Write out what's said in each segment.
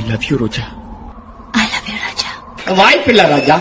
I love you, Roja. I love you, Raja. வாய்ப்பில்லை ராஜா.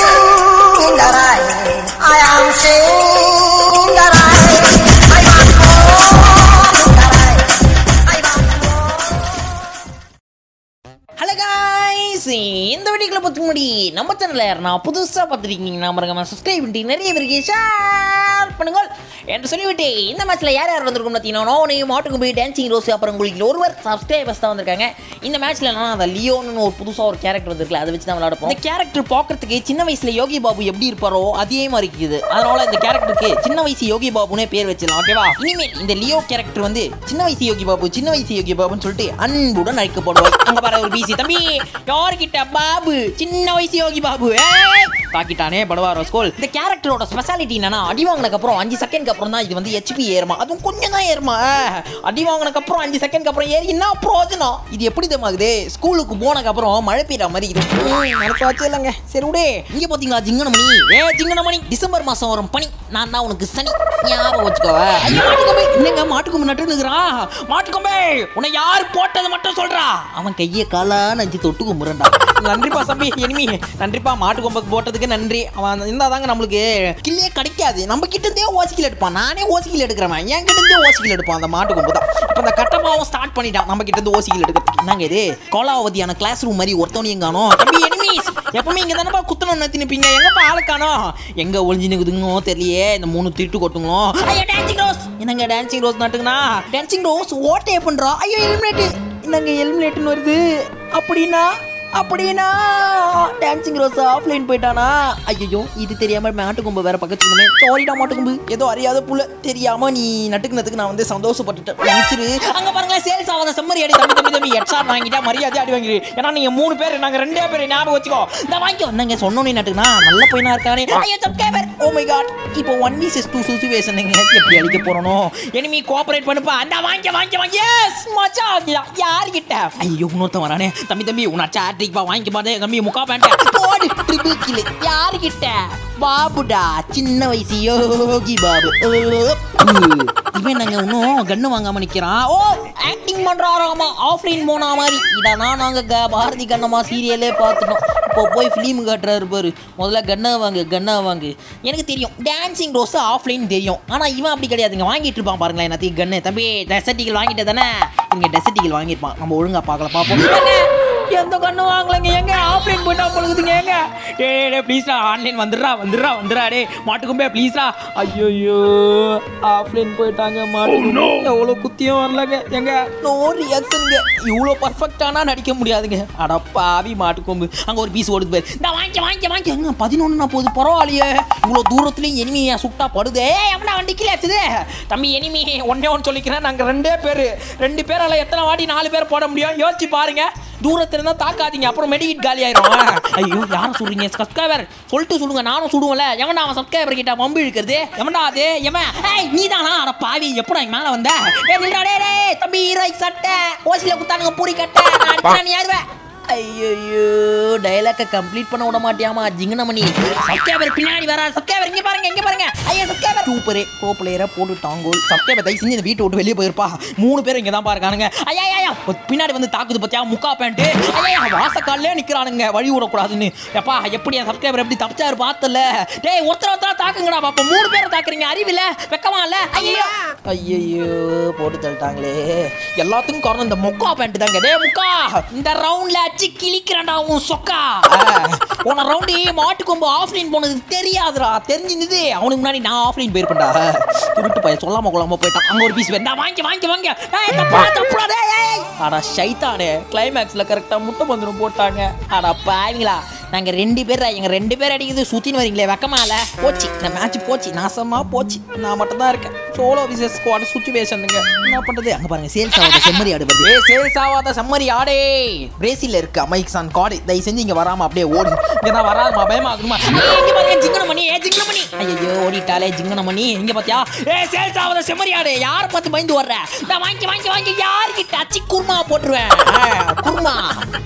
Hello guys, இந்த வீடியோக்குள்ள பார்த்துக்க முடி நம்ம சேனல்ல நான் புதுசா பார்த்துருக்கீங்கன்னா மறக்காம சப்ஸ்கிரைப் பண்ணி நிறைய பேருக்கு ஷேர் பண்ணுங்க என்று சொல்லிவிட்டு இந்த மேட்ச்ல யார் யார் வந்திருக்கும் பார்த்தீங்கன்னா நோனே மாட்டுக்கு டான்சிங் ரோஸ் அப்புறம் உங்களுக்கு ஒருவர் சப்ஸ்கிரைபர்ஸ் தான் வந்திருக்காங்க. இந்த மேட்ச்ல நான் அந்த லியோன்னு ஒரு புதுசாக ஒரு கேரக்டர் வந்திருக்கல, அதை வச்சு தான் விளையாட போறோம். இந்த கேரக்டர் பார்க்கறதுக்கு சின்ன வயசுல யோகி பாபு எப்படி இருப்பாரோ அதே மாதிரி இருக்குது. அதனால இந்த கேரக்டருக்கு சின்ன வயசு யோகி பாபுனே பேர் வச்சிடலாம், ஓகேவா? இனிமேல் இந்த லியோ கேரக்டர் வந்து சின்ன வயசு யோகி பாபு சின்ன வயசு யோகி பாபுன்னு சொல்லிட்டு அன்புடன் அழைக்கப்படுவார். அங்க பாரு ஒரு பிசி தம்பி யார்கிட்ட பாபு சின்ன வயசு யோகி பாபு தாக்கிட்டானே படுவார் ஸ்கூல். இந்த கேரக்டரோட ஸ்பெஷாலிட்டி என்னன்னா அடி வாங்கினக்கு அப்புறம் 5 செகண்ட்க்கு அப்புறம் தான் இது வந்து ஹெச்பி ஏறுமா, அதுவும் கொஞ்சம் தான் ஏறுமா. அடி வாங்கினக்கு அப்புறம் 5 செகண்ட்க்கு அப்புறம் ஏறி என்ன பிரோஜனம்? இது எப்படி தெரியுமாகுது? ஸ்கூலுக்கு போனக்கு அப்புறம் மழை பெய்யற மாதிரி இது நடப்பாச்சு இல்லைங்க. சரி விடு. இங்க பாத்தீங்களா ஜிங்கனமணி, ஜிங்கனமணி டிசம்பர் மாசம் வரும் பனி, நான் தான் உனக்கு சனி ஞாபகம் வச்சுக்கோவ. என்னங்க மாட்டுக்கொம்பு நட்டுனுக்குறா? மாட்டுக்கொம்பே உன்னை யார் போட்டது மட்டும் சொல்றா. அவன் கையை காலா நஞ்சு தொட்டு கும்புறா. நன்றிப்பா சம்பி எனிமி, நன்றிப்பா மாட்டுக்கொம்புக்கு போட்டதுக்கு நன்றி. அவன் இருந்தாதாங்க நம்மளுக்கு கில்லே கிடைக்காது. நம்ம கிட்ட இருந்தே ஓசிக்கில் எடுப்பான். நானே ஓசிக்கில் எடுக்கிறவன், என் கிட்ட இருந்தே ஓசிக்கில் எடுப்பான் அந்த மாட்டுக்கொம்பு தான். இப்போ அந்த கட்டமாவும் ஸ்டார்ட் பண்ணிட்டான் நம்ம கிட்ட இருந்து ஓசிக்கில் எடுக்கிறதுக்கு. என்னங்க இது கோலாவதியான கிளாஸ் ரூம் மாதிரி ஒருத்தவனையும் காணோம். தம்பி எனிமீஸ் எப்பவுமே இங்கே தானப்பா குத்தணும் நிறுத்தி நிற்பீங்க, எங்கப்பா ஆளை காணோம்? எங்கே ஒழிஞ்சுனுக்குதுங்களோ தெரியலையே. இந்த 3 திட்டு கொட்டுங்களோ. ஐயோ டான்சிங் ரோஸ், என்னங்க டான்சிங் ரோஸ் நட்டுங்கண்ணா? டான்சிங் ரோஸ் ஓட்டே பண்ணுறா. ஐயோ எலிமினேட்டு, என்னங்க எலிமினேட்டுன்னு வருது. அப்படின்னா டான்சிங் ரோஸ் ஆஃப்லைன் போயிட்டானா? ஐயோ இது தெரியாம மாட்டுக்கொம்பு வேற பக்கத்துக்குமே. சாரிடா மாட்டுக்கொம்பு, ஏதோ அறியாத புள்ள தெரியாம நீ நட்டுக்குனதுக்கு நான் வந்து சந்தோஷப்பட்டுட்டேன். நினைச்சிரு. அங்க பாருங்க சேல்ஸ் ஆகாத செம்மறி அடி. தம்பி ஹெட்ஷாட் வாங்கிட்டா மரியாதை அடி வாங்கிரு. ஏன்னா நீங்க 3 பேர், நாங்க 2 பேர் ஞாபகம் வச்சுக்கோ. இந்த வாங்கி வந்தாங்க சொன்னோன்னே நட்டுக்குனா நல்ல பையனா இருக்கானே. ஐயோ சப்ஸ்கிரைபர், ஓ மை காட். இப்போ 1vs2 சிச்சுவேஷன் எப்படி அடிக்க போறனோ? எனிமி கோஆபரேட் பண்ணுப்பா. அந்த வாங்கி எஸ் மச்சான். யார்கிட்ட? ஐயோ இன்னொருத்தன் வரானே. தம்பி உன்ன சாட்ரிக் பா வாங்கி பாதே. தம்பி முக்கா பேண்ட் போடு ட்ரிபிள் கில். யார்கிட்ட? பாபுடா சின்ன வயசு யோகி பாபு. இவன் நாங்க இன்னும் கண்ணு வாங்காம நிக்கிறான். ஓ ஆக்டிங் பண்றாராமா ஆஃப்லைன் போனா மாதிரி. இதனா நாங்க பாரதி கண்ணம்மா சீரியலே பார்த்துட்டோம். இப்போ போய் ஃபிலிம் காட்டுறாரு பாரு. முதல்ல கண்ணா வாங்கு. எனக்கு தெரியும் டான்சிங் ரோஸ் ஆஃப்லைன் தெரியும், ஆனா இவன் அப்படி கிடையாதுங்க. வாங்கிட்டு இருப்பான் பாருங்களேன் என்னத்தையும் கண்ணு. தம்பி டெசர்ட்டிகள் வாங்கிட்டு தானே? இங்க டெசர்ட்டிகள் வாங்கியிருப்பான். நம்ம ஒழுங்கா பார்ப்போம். எந்த கண்ணு வாங்கலைங்க, எங்க ஆஃப்லைன் போயிட்டா பொழுதுங்க. எங்க டே ப்ளீஸ்ரா ஆன்லைன் வந்துடுறா டே மாட்டுக்கும்பே ப்ளீஸ்ரா. ஐயோ ஆஃப்லைன் போயிட்டாங்க மாட்டுக்கு. எவ்வளோ குத்தியும் வரலங்க. எங்க நோ ரியாக்ஷனுங்க. இவ்வளோ பர்ஃபெக்டானா நடிக்க முடியாதுங்க. அட பாவி மாட்டுக்கொம்பு. அங்கே ஒரு பீஸ் ஓடுது பேர். நான் வாங்கி எங்க 11 போகுது. பரவாயில்லையே இவ்வளோ தூரத்துலேயும் எனிமியா சுட்டா படுதே. எவனா வண்டிக்கிலே ஆச்சுது. தம்பி எனிமி ஒன்னே சொல்லிக்கிறேன், நாங்கள் 2 பேரால எத்தனை வாட்டி 4 பேர் போட முடியும் யோசிச்சு பாருங்க. தூரத்துல இருந்தா தாக்காதீங்க, அப்புறம் மெடிக்கிட் காலி ஆயிரும். ஐயோ யாரும் சொல்றீங்க? சப்ஸ்கிரைபர் சொல்லிட்டு சொல்லுங்க, நானும் சுடுவேன்ல. எவன்டா அவன் சப்ஸ்கிரைபர் கிட்ட பம்பு இழுக்கிறது? எவன்டா அது? நீ தானா? அட பாவி எப்படா மேல வந்த? தம்பி ரைட் சட்டை ஓசில குத்தானுங்க பூரி கட்ட. நீ யாருவே? ஐயோ டயலாக கம்ப்ளீட் பண்ண விட மாட்டியாமா ஜிங்கனமணி. சப்ஸ்கிரைபர் பின்னாடி வரா. சப்ஸ்கிரைபர் இங்க பாருங்க. ஐயோ சப்ஸ்கிரைபர் சூப்பரே ப்ரோ பிளேயரா போட்டுட்டாங்க. சப்ஸ்கிரைபர் தயவு செஞ்சு இந்த வீட்டை விட்டு வெளியே போயிருப்பா. 3 பேர் இங்க தான் பாருக்கானுங்க. ஐயா பின்னாடி வந்து தாக்குது பத்தியா முக்கா பேண்ட். ஐயா வாசக்காலே நிக்கிறானுங்க வழி விடக்கூடாதுன்னு. எப்பா எப்படி என் சப்ஸ்கிரைபர் எப்படி தப்பிச்சாரு பார்த்தல. டேய் ஒருத்தர தாக்குங்கடா பாப்பா. 3 பேரை தாக்குறீங்க, அறிவில்ல வெக்கமா இல்ல? ஐயோ போட்டு தள்ளிட்டாங்களே. எல்லாத்துக்கும் காரணம் இந்த முக்கா பேண்ட் தாங்க. டே முக்கா இந்த ரவுண்ட்ல கிளிக்கிறண்டா உன் சொக்கா. போன ரவுண்டு மாட்டுக்கொம்பு ஆஃப்லைன் போனது தெரியாதுடா. தெரிஞ்சிருந்தது அவனுக்கு முன்னாடி நான் ஆஃப்லைன் போயிருப்பேன்டா. திருட்டு பையன் சொல்லாம கொள்ளாம போயிட்டான். அங்க ஒரு பீஸ் வேண்டாம் வாங்கி. அடா ஷைத்தானே கிளைமேக்ஸ்ல கரெக்டா முட்டை பந்துரும் போட்டாங்க. அடா பாவீங்களா. நாங்க 2 பேர், எங்க 2 பேர் அடிக்குது சுத்தின்னு வரீங்களே வெக்கமால. போச்சு இந்த மேட்ச் போச்சு, நாசமா போச்சு. நான் மட்டும் தான் இருக்கேன். சோலோ விசஸ் ஸ்குவாட் சிச்சுவேஷனுங்க. என்ன பண்றது? அங்க பாருங்க சேல்ஸ் ஆகாத செம்மறி ஆடு வருது. சேல்ஸ் ஆகாத செம்மறி ஆடே பிரேசில்ல இருக்கு அமைக்சான் காடு. தயவு செஞ்சு இங்க வராம அப்படியே ஓடு. இங்க தான் வராதுமா பயமாகுமா? இங்க பாருங்க ஜிங்கனமணி. ஐயோ ஓடிட்டாலே ஜிங்கனமணி. இங்க பாத்தியா சேல்ஸ் ஆகாத செம்மறி ஆடு. யார பார்த்து பயந்து வர்ற? நான் வாங்கி யார்கிட்ட அச்சி குருமா போட்டுருவேன். குருமா முட்டை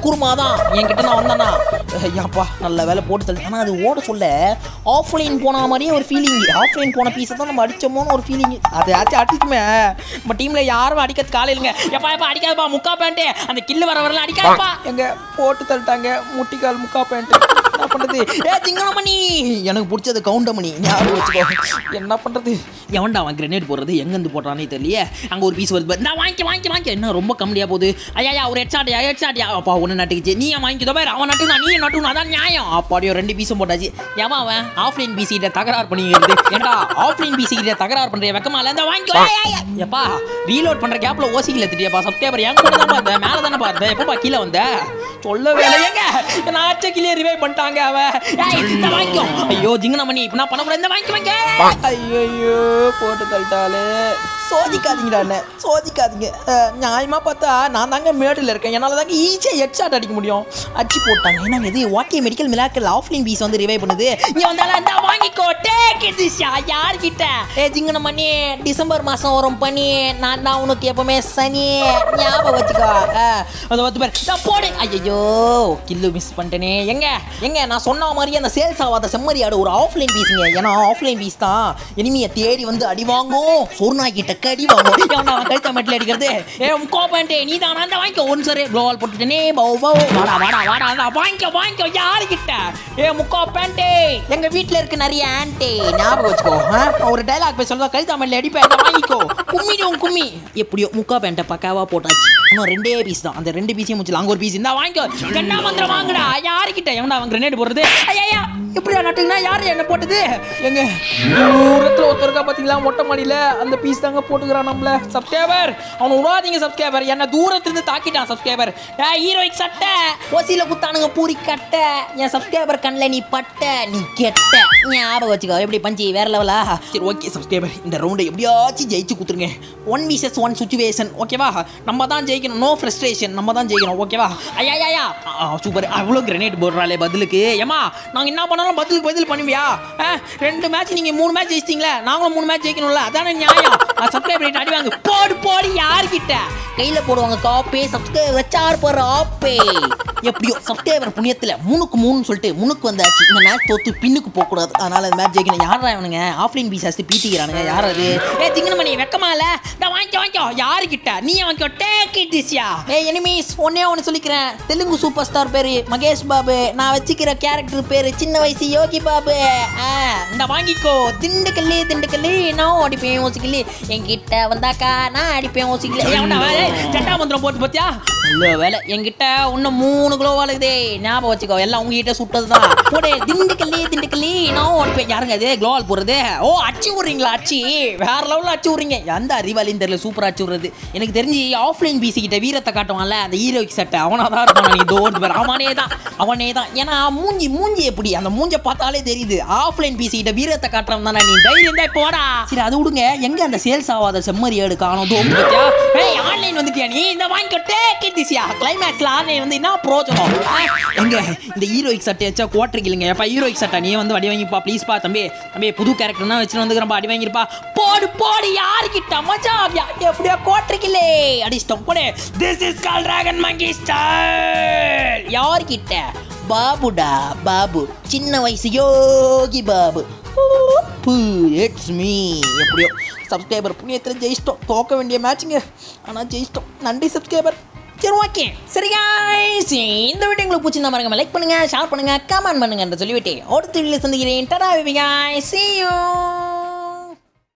குருமா தான் என்கிட்ட நான் வந்தேன்னா ஐயாப்பா நல்ல வேலை போட்டு தள்ளி. ஆனால் அது ஓட சொல்ல ஆஃப்லைன் போன மாதிரியே ஒரு ஃபீலிங். ஆஃப்லைன் போன பீஸை தான் நம்ம அடித்தோமோன்னு ஒரு ஃபீலிங். அது ஆச்சு அடிச்சுமே நம்ம டீமில் யாரும் அடிக்கிறது காலையிலுங்க. எப்பா அடிக்காதப்பா முக்கா பேண்ட்டு அந்த கில்லு வரலாம் அடிக்காதப்பா. எங்க போட்டு தள்ளிட்டாங்க முட்டிக்கால் முக்கா பேண்ட்டு. என்ன பண்ணுறது? திங்கமணி எனக்கு பிடிச்சது கவுண்டமணி ஞாபகம் வச்சுக்கோ. என்ன பண்ணுறது? எவன்டா அவன் கிரெனேட் போடுறது எங்கேருந்து போட்டானே தெரியலையே. அங்கே ஒரு பீஸ் வருது நான் வாங்கி என்ன ரொம்ப கம்மியாக போகுது. ஐயா ஒரு ஹெட்ஷாட்யா அப்பா ஒன்று நட்டுக்குச்சு. நீ வாங்கிக்கோ பேர் அவன் நட்டுனா நீ நட்டுனா அதான் நியாயம். அப்பாடியோ 2 பீஸும் போட்டாச்சு. ஏமா அவன் ஆஃப்லைன் பிசி கிட்ட தகராறு பண்ணிக்கிறது. ஏன்டா ஆஃப்லைன் பிசி கிட்ட தகராறு பண்ணுற வெக்கமால இருந்தா வாங்கிக்கோ. எப்பா ரீலோட் பண்ணுற கேப்பில் ஓசிக்கில் திட்டியப்பா சப்ஸ்கிரைபர் என் கூட தான் பார்த்தேன் மேலே தானே பார்த்தேன். எப்பப்பா கீழே வந்த சொல்ல வேலையங்க நான் ஆச்ச கிளியே ரிவைவ் பண்ணிட்டாங்க அவன் வாங்கிக்கோ. ஐயோ ஜிங்கனமணி இப்போ நான் பண்ணக்கூடாது இந்த வாங்கிக்க. ஐயோ போட்டு தள்ளிட்டாலே. சோதிக்காதீங்கடா என்ன சோதிக்காதீங்க. நியாயமாக பார்த்தா நான் தாங்க மேடில் இருக்கேன். என்னால் தாங்க ஈஸியாக ஹெட்ஷாட் அடிக்க முடியும். அடிச்சு போட்டாங்க. ஏன்னா இது வாட்டிய மெடிக்கல் மிலாக்கல் ஆஃப்லைன் பீஸ் வந்து ரிவைவ் பண்ணுது. இங்கே வந்தாலும் அந்த வாங்கிக்கோ டேக் இட் யார்கிட்ட ஜிங்கனமணி டிசம்பர் மாதம் வரும் பண்ணி நான் தான் உனக்கு எப்பவுமே சனி ஞாபகம் வச்சுக்கோ. அதை வந்து பேர் போடு. ஐயோ கில்லு மிஸ் பண்ணிட்டேனே. எங்க நான் சொன்ன மாதிரி அந்த சேல்ஸ் ஆகாத செம்மறி ஆடு ஒரு ஆஃப்லைன் பீஸுங்க. ஏன்னா ஆஃப்லைன் பீஸ் தான் இனிமையை தேடி வந்து அடி வாங்கும். சொர்ணாக்கிட்ட கடி வாங்கும். அவன் கழுத்த மெட்டில் அடிக்கிறது. கோபண்டே நீ தான் அந்த வாங்கிக்கோ. ஒன்று சரி க்ளோவால் போட்டுட்டேனே. வாடா வாங்கிக்கோ யாருக்கிட்ட முக்கா பேண்டே. எங்க வீட்டில் இருக்கு நிறைய ஆன்டே ஞாபகம் வச்சுக்கோ. ஒரு டைலாக் போய் சொல்லுவா கழுத்த மெட்டில் அடிப்பேன் வாங்கிக்கோ. கும்மி எப்படியோ முக்கா பேண்ட்டை பக்காவா போட்டாச்சு. இன்னும் 2 பீஸ் தான். அந்த 2 பீஸையும் முடிச்சலாம். அங்கே ஒரு பீஸ் இருந்தா வாங்கிக்கோ. கண்ணா மந்திரம் வாங்கடா யாருக்கிட்ட எவன்டா அவன் கிரனேட் போடுறது. ஐயா எப்படியா நட்டுங்கன்னா யாரு என்ன போட்டது. எங்க தூரத்தில் ஒருத்தருக்கா பார்த்தீங்களா மொட்டை மாடியில் அந்த பீஸ் தாங்க போட்டுக்கிறான் நம்மள. சப்ஸ்கிரைபர் அவனை விடாதீங்க சப்ஸ்கிரைபர். என்ன தூரத்துலேருந்து தாக்கிட்டான் சப்ஸ்கிரைபர். ஹீரோயிக் சட்டை ஓசியில் குத்தானுங்க பூரி கட்ட. என் சப்ஸ்கிரைபர் கண்ணில் நீ பட்ட நீ கெட்ட ஞாபகம் வச்சுக்கோ. எப்படி பஞ்சி வேற லெவலா. சரி ஓகே சப்ஸ்கிரைபர் இந்த ரவுண்டை எப்படியாச்சும் ஜெயிச்சு கொடுத்துருங்க. 1 vs 1 சுச்சுவேஷன் ஓகேவா. நம்ம தான் ஜெயிக்கணும். நோ ஃப்ரஸ்ட்ரேஷன் நம்ம தான் ஜெயிக்கணும் ஓகேவா. ஐயா சூப்பர். அவ்வளோ கிரனேட் போடுறாளே பதிலுக்கு. ஏமா நாங்கள் என்ன பண்ணாலும் பதில் பண்ணுவியா. 2 மேட்ச் நீங்கள் 3 மேட்ச் ஜெயிச்சிங்களே நாங்களும் 3 மேட்ச் ஜெயிக்கணும்ல அதானே நியாயம். சப்ஸ்கிரைபர் அடி வாங்க போடு யார்கிட்ட கையில் போடுவாங்க காப்பே சப்ஸ்கிரைபர் வச்சார் போடுற ஆப்பே. எப்படியோ சப்ஸ்கிரைபர் புண்ணியத்தில் 3-3 சொல்லிட்டு முன்னுக்கு வந்தாச்சு. இந்த மேட்ச் தோத்து பின்னுக்கு போகக்கூடாது. அதனால இந்த மேட்ச் ஜெயிக்கணும். யாரா இவனுங்க ஆஃப்லைன் பீஸ் அஸ்து பீத்திக்கிறானுங்க. யார் அது? திங்கனமணி வெக்கமா இல்லை. வாங்கிக்கோ யாருக்கிட்ட நீ வாங்கிக்கோ டேக் இட் திஸ்யா. எனிமீஸ் ஒன்று சொல்லிக்கிறேன். தெலுங்கு சூப்பர் ஸ்டார் பேரு மகேஷ் பாபு. நான் வச்சுக்கிற கேரக்டர் பேரு சின்ன வயசு யோகி பாபு. இந்த வாங்கிக்கோ. திண்டுக்கல்லி நான் அடிப்பேன் ஓசிக்கல்லி. என்கிட்ட வந்தாக்கா நான் அடிப்பேன் ஓசிக்கல்லி. சட்டா மந்திரம் போட்டு பார்த்தியா. இல்லை வேலை என்கிட்ட இன்னும் 3 கிலோவால் இருக்குதே ஞாபகம் வச்சுக்கோ. எல்லாம் உங்ககிட்ட சுட்டது தான். போடு திண்டுக்கல்லி நான் அடிப்பேன். யாருங்க அது க்ளோவால் போடுறது? அச்சு விட்றீங்களா? அச்சு வேற லெவலில் அச்சு விட்றீங்க. எந்த அறிவாளின்னு தெரியல சூப்பராக அச்சு விட்றது. எனக்கு தெரிஞ்சு ஆஃப்லைன் பிசி கிட்ட வீரத்தை காட்டுவான்ல அந்த ஹீரோயிக் சட்டை அவனாக தான் இருப்பான். நீ தோண்டு பேர் அவனே தான். ஏன்னா மூஞ்சி எப்படி அந்த மூஞ்சை பார்த்தாலே தெரியுது. ஆஃப்லைன் பிசி கிட்ட வீரத்தை காட்டுறவன் தானே. நீ தைரியம் தான் இப்போ வாடா. சரி அது விடுங்க. எங்க அந்த சேல்ஸ் ஆகாத செம்மறி ஏடு காணும். ஆன்லைன் வந்துட்டியா நீ? இந்த வாங்கிக்கோ டேக் இட் திஸ்யா. கிளைமேக்ஸ்ல ஆன்லைன் வந்து என்ன பிரோஜனம். எங்க இந்த ஹீரோயிக் சட்டை வச்சா குவார்டருக்கு இல்லைங்க. எப்பா ஹீரோயிக் சட்டை நீ வந்து அடி வாங்கிப்பா ப்ளீஸ்ப்பா. தம்பி புது கேரக்டர்னா வச்சுட்டு வந்துக்கிறப்பா அடி வாங்கிருப்பா. போடு யாருக்கிட்ட மச்சா எப்படியா குவார்டருக்கில்லே அடிச்சிட்டோம். போடு this is call dragon monkey style. யார்கிட்ட? பாபுடா பாபு சின்ன வயசு யோகி பாபு. It's me. எப்படியோ சப்ஸ்கிரைபர் புண்ணியத்தில் ஜெயிச்சிட்டோம். தோக்க வேண்டிய மேட்சுங்க ஆனால் ஜெயிச்சிட்டோம். நன்றி சப்ஸ்கிரைபர். சரி ஓகே சரி guys இந்த வீடியோ உங்களுக்கு பிடிச்சிருந்தா பாருங்க லைக் பண்ணுங்க ஷேர் பண்ணுங்க கமெண்ட் பண்ணுங்க என்று சொல்லிவிட்டு அடுத்த வீடியோவில் சந்திக்கிறேன். Tata bye bye guys see you.